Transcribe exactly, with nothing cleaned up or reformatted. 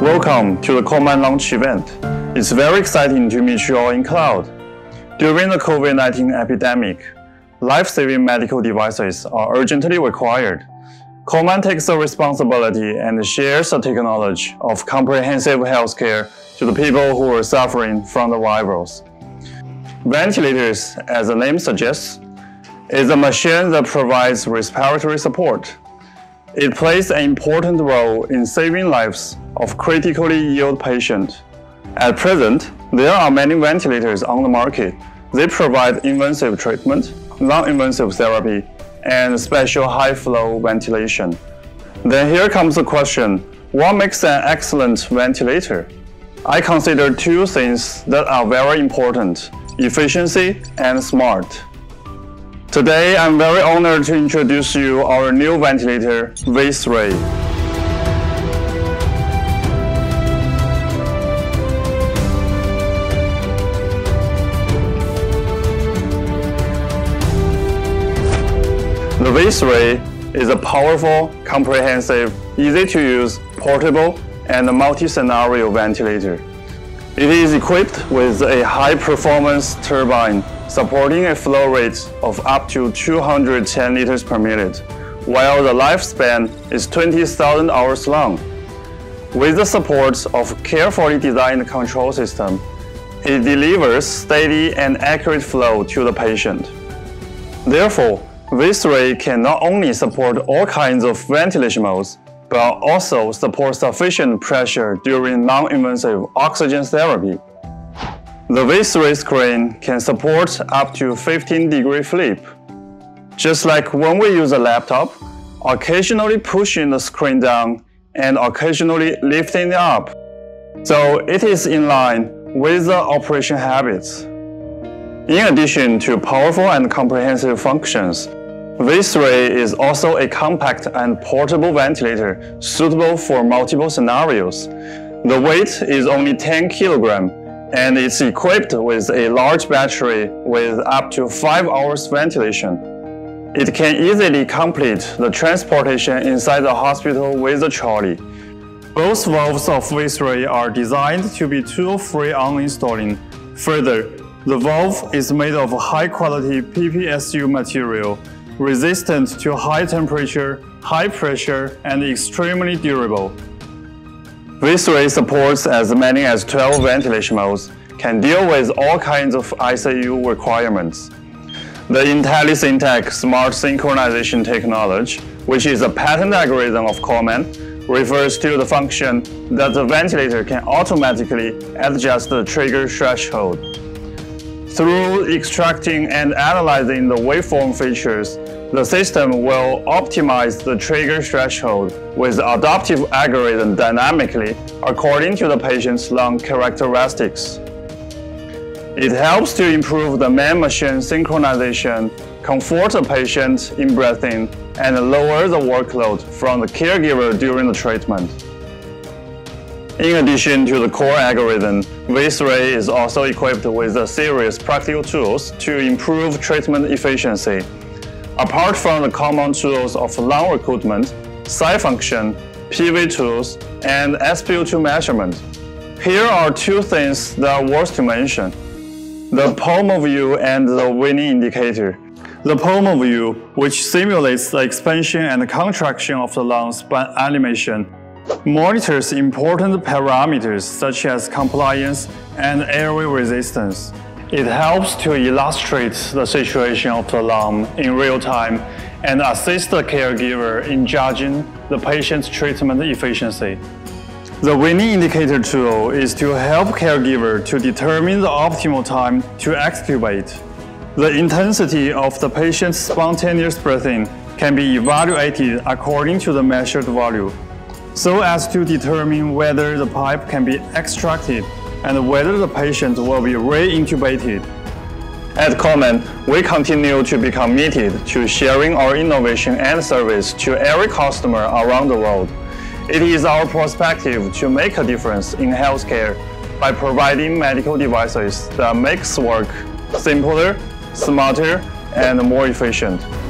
Welcome to the Comen launch event. It's very exciting to meet you all in cloud. During the COVID nineteen epidemic, life-saving medical devices are urgently required. Comen takes the responsibility and shares the technology of comprehensive healthcare to the people who are suffering from the virus. Ventilators, as the name suggests, is a machine that provides respiratory support. It plays an important role in saving lives of critically ill patients. At present, there are many ventilators on the market. They provide invasive treatment, non-invasive therapy, and special high-flow ventilation. Then here comes the question, what makes an excellent ventilator? I consider two things that are very important: efficiency and smart. Today, I'm very honored to introduce you our new ventilator, V three. The V three is a powerful, comprehensive, easy-to-use, portable, and multi-scenario ventilator. It is equipped with a high-performance turbine supporting a flow rate of up to two hundred ten liters per minute, while the lifespan is twenty thousand hours long. With the support of a carefully designed control system, it delivers steady and accurate flow to the patient. Therefore, V three can not only support all kinds of ventilation modes, but also support sufficient pressure during non-invasive oxygen therapy. The V three screen can support up to fifteen degree flip. Just like when we use a laptop, occasionally pushing the screen down and occasionally lifting it up. So it is in line with the operation habits. In addition to powerful and comprehensive functions, V three is also a compact and portable ventilator suitable for multiple scenarios. The weight is only ten kilograms, and it's equipped with a large battery with up to five hours ventilation. It can easily complete the transportation inside the hospital with a trolley. Both valves of V three are designed to be tool-free on installing. Further, the valve is made of high-quality P P S U material, resistant to high temperature, high pressure, and extremely durable. V three supports as many as twelve ventilation modes, can deal with all kinds of I C U requirements. The IntelliSynTec smart synchronization technology, which is a patent algorithm of Comen, refers to the function that the ventilator can automatically adjust the trigger threshold. Through extracting and analyzing the waveform features, the system will optimize the trigger threshold with the adaptive algorithm dynamically according to the patient's lung characteristics. It helps to improve the man-machine synchronization, comfort the patient in breathing, and lower the workload from the caregiver during the treatment. In addition to the core algorithm, V three is also equipped with a series of practical tools to improve treatment efficiency. Apart from the common tools of lung recruitment, side function, P V tools, and S P O two measurement, here are two things that are worth to mention: the PulmoView and the weaning indicator. The PulmoView, which simulates the expansion and contraction of the lungs by animation, monitors important parameters such as compliance and airway resistance. It helps to illustrate the situation of the lung in real time and assist the caregiver in judging the patient's treatment efficiency. The weaning indicator tool is to help caregiver to determine the optimal time to extubate. The intensity of the patient's spontaneous breathing can be evaluated according to the measured value, so as to determine whether the pipe can be extracted and whether the patient will be re-intubated. At Comen, we continue to be committed to sharing our innovation and service to every customer around the world. It is our perspective to make a difference in healthcare by providing medical devices that makes work simpler, smarter, and more efficient.